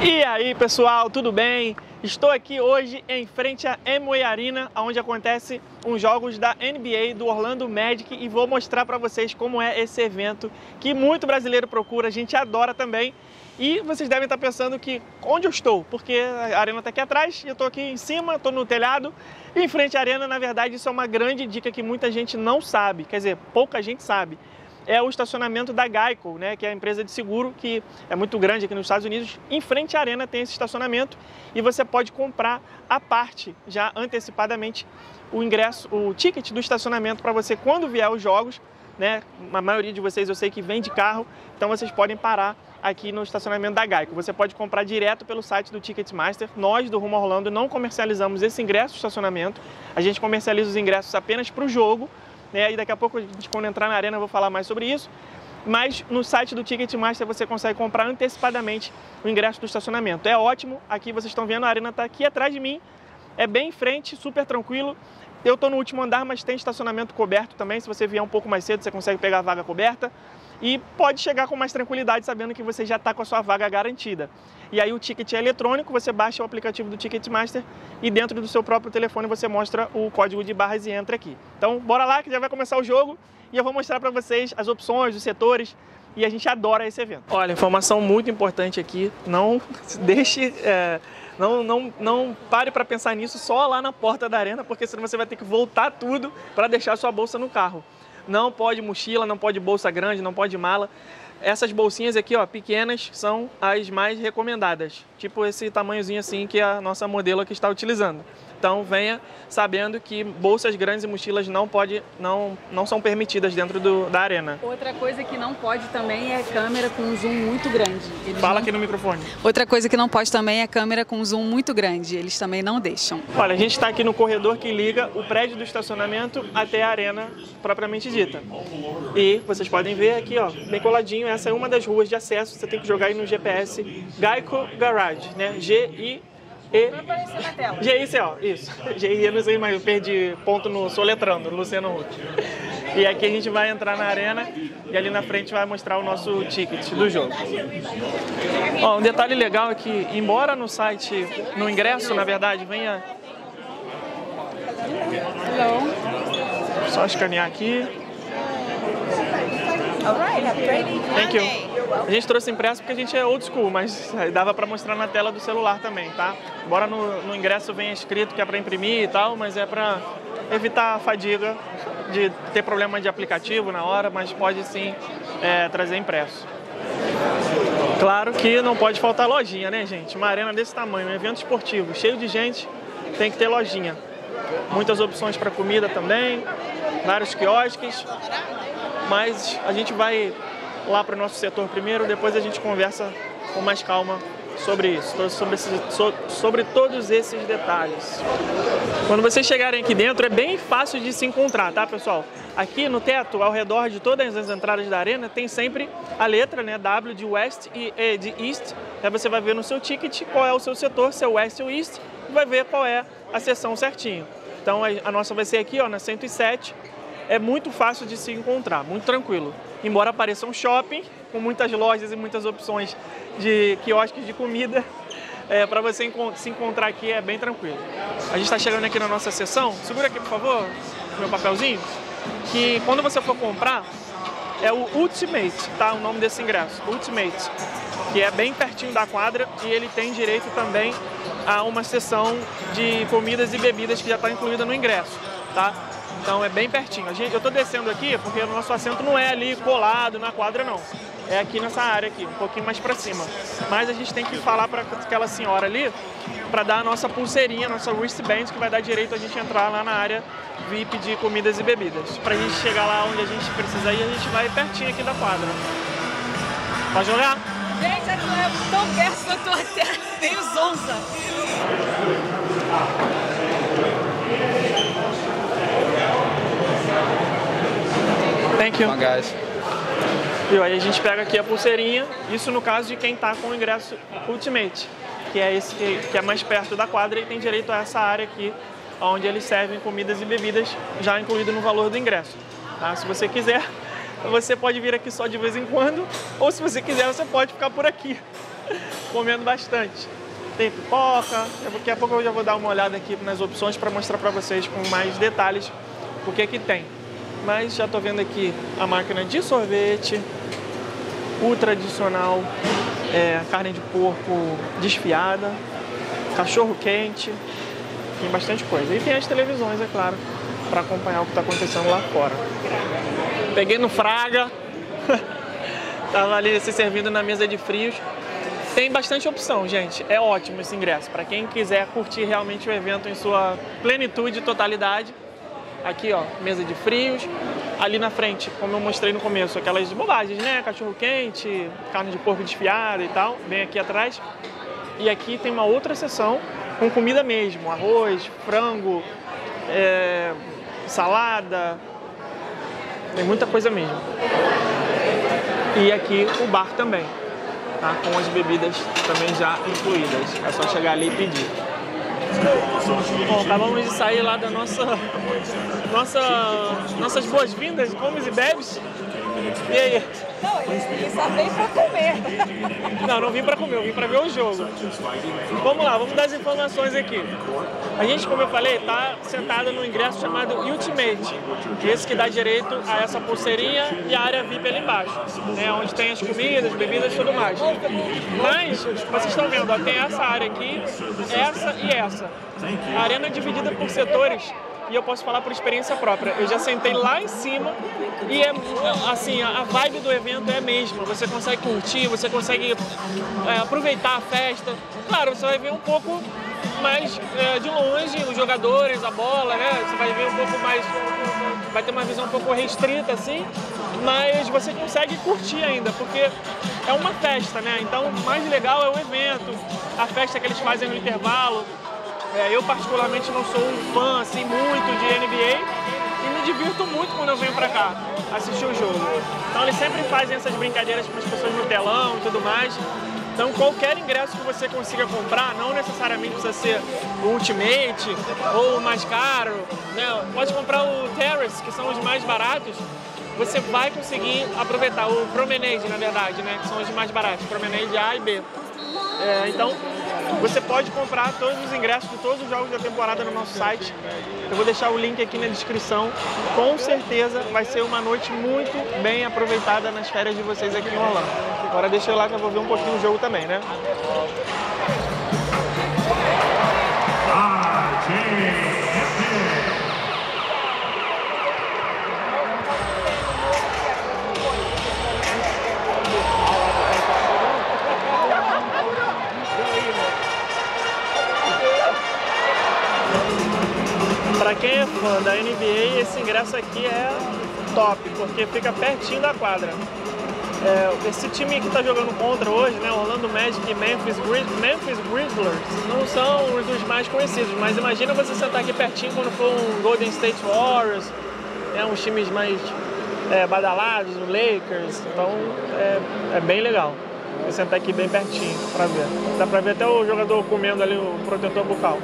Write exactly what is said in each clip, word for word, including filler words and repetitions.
E aí pessoal, tudo bem? Estou aqui hoje em frente à Amway Arena, onde acontecem os jogos da N B A do Orlando Magic, e vou mostrar para vocês como é esse evento que muito brasileiro procura, a gente adora também. E vocês devem estar pensando que onde eu estou, porque a arena está aqui atrás e eu estou aqui em cima, estou no telhado. E em frente à arena, na verdade, isso é uma grande dica que muita gente não sabe, quer dizer, pouca gente sabe. É o estacionamento da Geico, né, que é a empresa de seguro que é muito grande aqui nos Estados Unidos. Em frente à arena tem esse estacionamento e você pode comprar à parte, já antecipadamente, o ingresso, o ticket do estacionamento para você quando vier os jogos, né? A maioria de vocês eu sei que vem de carro, então vocês podem parar aqui no estacionamento da Geico. Você pode comprar direto pelo site do Ticketmaster. Nós do Rumo Orlando não comercializamos esse ingresso de estacionamento, a gente comercializa os ingressos apenas para o jogo. Né? E daqui a pouco, a gente, quando entrar na arena, eu vou falar mais sobre isso. Mas no site do Ticketmaster você consegue comprar antecipadamente o ingresso do estacionamento. É ótimo, aqui vocês estão vendo, a arena está aqui atrás de mim, é bem em frente, super tranquilo. Eu estou no último andar, mas tem estacionamento coberto também. Se você vier um pouco mais cedo, você consegue pegar a vaga coberta. E pode chegar com mais tranquilidade, sabendo que você já está com a sua vaga garantida. E aí o ticket é eletrônico, você baixa o aplicativo do Ticketmaster e dentro do seu próprio telefone você mostra o código de barras e entra aqui. Então bora lá que já vai começar o jogo e eu vou mostrar para vocês as opções, os setores, e a gente adora esse evento. Olha, informação muito importante aqui, não deixe... É... Não, não, não pare para pensar nisso só lá na porta da arena, porque senão você vai ter que voltar tudo para deixar sua bolsa no carro. Não pode mochila, não pode bolsa grande, não pode mala. Essas bolsinhas aqui, ó, pequenas, são as mais recomendadas. Tipo esse tamanhozinho assim que a nossa modelo aqui está utilizando. Então venha sabendo que bolsas grandes e mochilas não, pode, não, não são permitidas dentro do, da arena. Outra coisa que não pode também é câmera com um zoom muito grande. Eles Fala não... aqui no microfone. Outra coisa que não pode também é câmera com um zoom muito grande. Eles também não deixam. Olha, a gente está aqui no corredor que liga o prédio do estacionamento até a arena propriamente dita. E vocês podem ver aqui, ó, bem coladinho, essa é uma das ruas de acesso. Você tem que jogar aí no G P S Geico Garage, né? G I E G I C O, isso. G I, eu não sei, mas eu perdi ponto no soletrando, Luciano Huck. E aqui a gente vai entrar na arena e ali na frente vai mostrar o nosso ticket do jogo. Ó, um detalhe legal é que, embora no site, no ingresso, na verdade, venha... Hello. Só escanear aqui. Thank you. A gente trouxe impresso porque a gente é old school, mas dava para mostrar na tela do celular também, tá? Embora no, no ingresso venha escrito que é para imprimir e tal, mas é para evitar a fadiga de ter problema de aplicativo na hora, mas pode sim é, trazer impresso. Claro que não pode faltar lojinha, né, gente? Uma arena desse tamanho, um evento esportivo cheio de gente, tem que ter lojinha. Muitas opções para comida também, vários quiosques, mas a gente vai lá para o nosso setor primeiro, depois a gente conversa com mais calma sobre isso, sobre, esses, sobre todos esses detalhes. Quando vocês chegarem aqui dentro, é bem fácil de se encontrar, tá, pessoal? Aqui no teto, ao redor de todas as entradas da arena, tem sempre a letra, né, W de West e E de East. Aí você vai ver no seu ticket qual é o seu setor, se é o West ou East, e vai ver qual é a seção certinho. Então a nossa vai ser aqui, ó, na cento e sete. É muito fácil de se encontrar, muito tranquilo. Embora pareça um shopping, com muitas lojas e muitas opções de quiosques de comida, é, para você se encontrar aqui é bem tranquilo. A gente está chegando aqui na nossa seção. Segura aqui, por favor, meu papelzinho, que quando você for comprar, é o Ultimate, tá? O nome desse ingresso, Ultimate, que é bem pertinho da quadra e ele tem direito também a uma seção de comidas e bebidas que já está incluída no ingresso, tá? Então é bem pertinho. A gente, eu estou descendo aqui porque o nosso assento não é ali colado na quadra, não. É aqui nessa área aqui, um pouquinho mais para cima. Mas a gente tem que falar para aquela senhora ali para dar a nossa pulseirinha, a nossa wristband, que vai dar direito a gente entrar lá na área V I P de comidas e bebidas. Para a gente chegar lá onde a gente precisa ir, a gente vai pertinho aqui da quadra. Pode jogar? Gente, eu tô tão perto que eu tô até meio zonza. Thank you. Come on, guys. E aí a gente pega aqui a pulseirinha, isso no caso de quem tá com o ingresso Ultimate, que é esse que, que é mais perto da quadra e tem direito a essa área aqui, onde eles servem comidas e bebidas já incluído no valor do ingresso. Tá? Se você quiser, você pode vir aqui só de vez em quando, ou se você quiser, você pode ficar por aqui. comendo bastante. Tem pipoca, daqui a pouco eu já vou dar uma olhada aqui nas opções para mostrar para vocês com mais detalhes o que que tem. Mas já tô vendo aqui a máquina de sorvete, o tradicional é, carne de porco desfiada, cachorro quente, tem bastante coisa. E tem as televisões, é claro, para acompanhar o que está acontecendo lá fora. Peguei no Fraga, tava ali se servindo na mesa de frios. Tem bastante opção, gente. É ótimo esse ingresso. Para quem quiser curtir realmente o evento em sua plenitude e totalidade. Aqui, ó, mesa de frios. Ali na frente, como eu mostrei no começo, aquelas bobagens, né? Cachorro quente, carne de porco desfiada e tal. Bem aqui atrás. E aqui tem uma outra seção com comida mesmo. Arroz, frango, é, salada. Tem muita coisa mesmo. E aqui o bar também. Tá, com as bebidas também já incluídas. É só chegar ali e pedir. Bom, acabamos de sair lá da nossa, nossa nossas boas-vindas, comes e bebes. E aí? Não, ele só veio pra comer. Não, não vim pra comer, eu vim pra ver o jogo. Vamos lá, vamos dar as informações aqui. A gente, como eu falei, tá sentado no ingresso chamado Ultimate. Esse que dá direito a essa pulseirinha e a área V I P ali embaixo, né, onde tem as comidas, bebidas e tudo mais. Mas, vocês estão vendo, ó, tem essa área aqui, essa e essa. A arena é dividida por setores. E eu posso falar por experiência própria. Eu já sentei lá em cima e é assim, a vibe do evento é a mesma. Você consegue curtir, você consegue é, aproveitar a festa. Claro, você vai ver um pouco mais é, de longe os jogadores, a bola, né? Você vai ver um pouco mais, vai ter uma visão um pouco restrita assim, mas você consegue curtir ainda, porque é uma festa, né? Então o mais legal é o evento, a festa que eles fazem no intervalo. É, eu particularmente não sou um fã assim muito de N B A e me divirto muito quando eu venho pra cá assistir o jogo. Então eles sempre fazem essas brincadeiras com as pessoas no telão e tudo mais. Então qualquer ingresso que você consiga comprar, não necessariamente precisa ser o Ultimate ou o mais caro, né? Pode comprar o Terrace, que são os mais baratos. Você vai conseguir aproveitar o Promenade, na verdade, né? Que são os mais baratos, Promenade A e B. É, então você pode comprar todos os ingressos de todos os jogos da temporada no nosso site. Eu vou deixar o link aqui na descrição. Com certeza vai ser uma noite muito bem aproveitada nas férias de vocês aqui em Orlando. Agora deixa eu ir lá que eu vou ver um pouquinho o jogo também, né? Para quem é fã da N B A, esse ingresso aqui é top, porque fica pertinho da quadra. É, esse time que está jogando contra hoje, né, Orlando Magic e Memphis, Grizz Memphis Grizzlies, não são os dos mais conhecidos, mas imagina você sentar aqui pertinho quando for um Golden State Warriors, né, uns times mais é, badalados, o Lakers, então é, é bem legal. Vou sentar aqui bem pertinho para ver. Dá para ver até o jogador comendo ali o protetor bucal.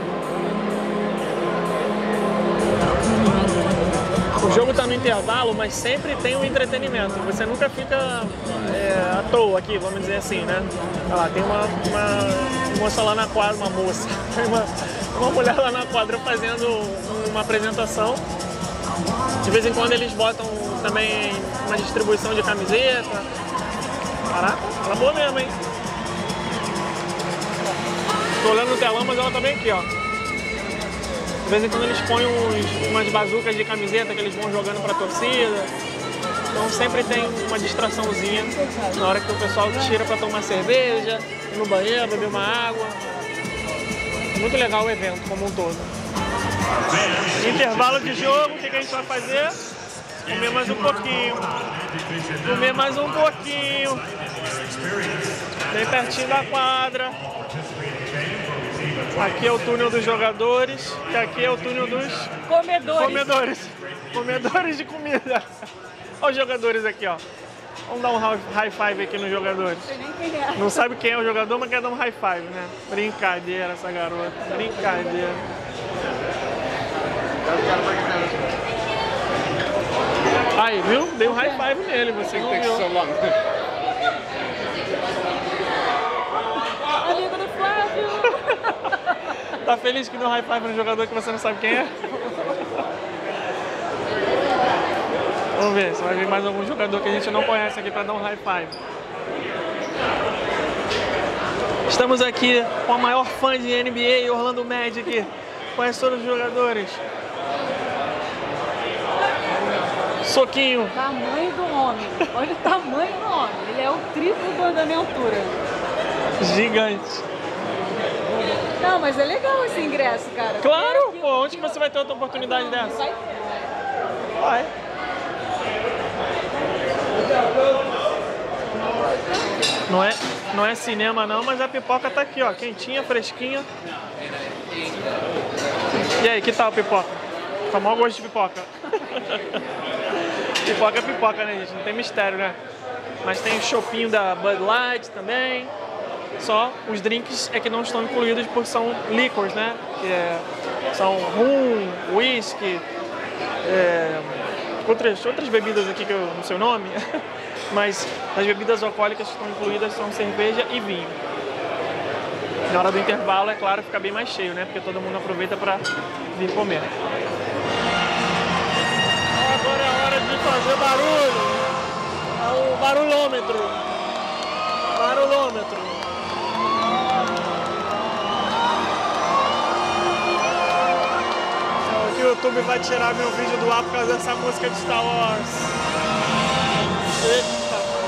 O jogo está no intervalo, mas sempre tem um entretenimento. Você nunca fica é, à toa aqui, vamos dizer assim, né? Olha lá, tem uma, uma moça lá na quadra, uma moça, tem uma, uma mulher lá na quadra fazendo uma apresentação. De vez em quando eles botam também uma distribuição de camiseta. Caraca, ela é boa mesmo, hein? Tô olhando no telão, mas ela tá bem aqui, ó. De vez em quando eles põem uns, umas bazucas de camiseta que eles vão jogando pra torcida. Então sempre tem uma distraçãozinha na hora que o pessoal tira pra tomar cerveja, ir no banheiro, beber uma água. Muito legal o evento como um todo. Intervalo de jogo, o que, que a gente vai fazer? Comer mais um pouquinho. Comer mais um pouquinho. Bem pertinho da quadra. Aqui é o túnel dos jogadores e aqui é o túnel dos Comedores. comedores. Comedores de comida. Olha os jogadores aqui, ó. Vamos dar um high five aqui nos jogadores. Não sei nem quem é. Não sabe quem é o jogador, mas quer dar um high five, né? Brincadeira essa garota. Brincadeira. Aí, viu? Dei um high five nele, você não viu. Tá feliz que deu high five no jogador que você não sabe quem é? Vamos ver se vai vir mais algum jogador que a gente não conhece aqui para dar um high five. Estamos aqui com a maior fã de N B A, Orlando Magic. Conhece todos os jogadores. Soquinho. Tamanho do homem. Olha o tamanho do homem. Ele é o triplo da minha altura. Gigante. Não, mas é legal esse ingresso, cara. Claro! Pô, onde que você vai ter outra oportunidade dessa? Vai. Vai. Não é, não é cinema não, mas a pipoca tá aqui, ó, quentinha, fresquinha. E aí, que tal a pipoca? Tá maior gosto de pipoca. Pipoca é pipoca, né, gente? Não tem mistério, né? Mas tem o chopinho da Bud Light também. Só os drinks é que não estão incluídos porque são liquors, né? Que é, são rum, whisky, é, outras, outras bebidas aqui que eu não sei o nome. Mas as bebidas alcoólicas que estão incluídas são cerveja e vinho. Na hora do intervalo, é claro, fica bem mais cheio, né? Porque todo mundo aproveita para vir comer. Agora é a hora de fazer barulho. É o barulhômetro. Barulhômetro. O YouTube vai tirar meu vídeo do ar por causa dessa música de Star Wars. Eita.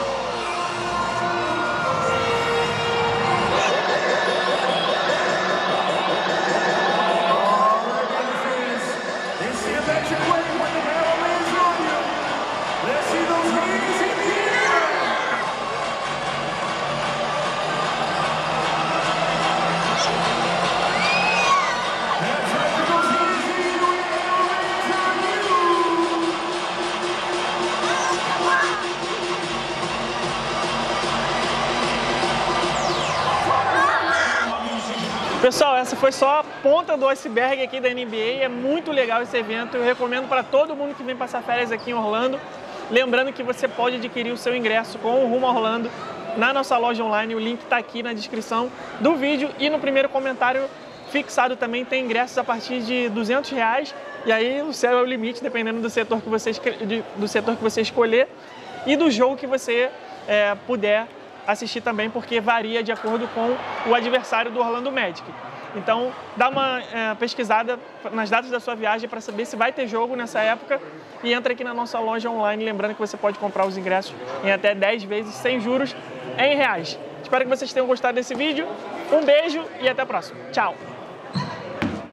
Pessoal, essa foi só a ponta do iceberg aqui da N B A, é muito legal esse evento, eu recomendo para todo mundo que vem passar férias aqui em Orlando. Lembrando que você pode adquirir o seu ingresso com o Rumo a Orlando na nossa loja online, o link está aqui na descrição do vídeo e no primeiro comentário fixado também tem ingressos a partir de duzentos reais e aí o céu é o limite, dependendo do setor que você, do setor que você escolher e do jogo que você é, puder assistir também, porque varia de acordo com o adversário do Orlando Magic. Então, dá uma é, pesquisada nas datas da sua viagem para saber se vai ter jogo nessa época e entra aqui na nossa loja online, lembrando que você pode comprar os ingressos em até dez vezes sem juros em reais. Espero que vocês tenham gostado desse vídeo. Um beijo e até a próxima. Tchau!